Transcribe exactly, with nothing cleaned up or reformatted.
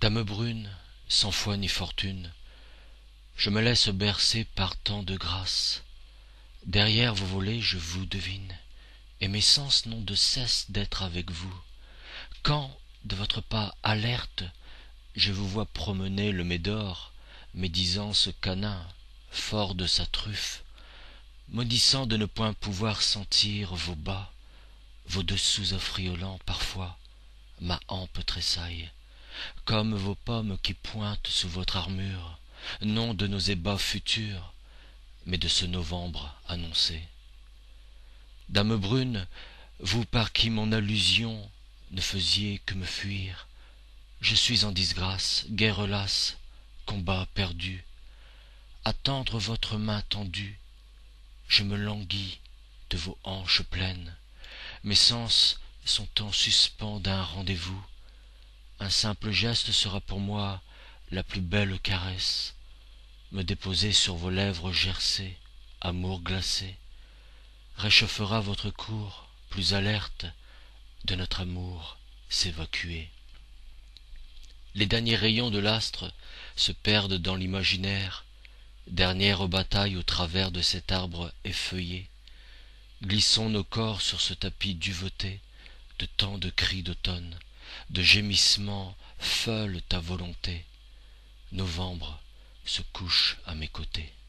Dame brune, sans foi ni fortune, je me laisse bercer par tant de grâce. Derrière vos volets je vous devine, et mes sens n'ont de cesse d'être avec vous. Quand, de votre pas alerte, je vous vois promener le Médor, médisant ce canin, fort de sa truffe, maudissant de ne point pouvoir sentir vos bas, vos dessous affriolants parfois, ma hampe tressaille, comme vos pommes qui pointent sous votre armure, non de nos ébats futurs, mais de ce novembre annoncé. Dame brune, vous par qui mon allusion ne faisiez que me fuir, je suis en disgrâce, guerre lasse, combat perdu. À tendre votre main tendue, je me languis de vos hanches pleines. Mes sens sont en suspens d'un rendez-vous. Un simple geste sera pour moi la plus belle caresse. Me déposer sur vos lèvres gercées, amour glacé, réchauffera votre cour plus alerte de notre amour s'évacuer. Les derniers rayons de l'astre se perdent dans l'imaginaire, dernière bataille au travers de cet arbre effeuillé. Glissons nos corps sur ce tapis duveté de tant de cris d'automne, de gémissements feulent à volonté. Novembre se couche à mes côtés.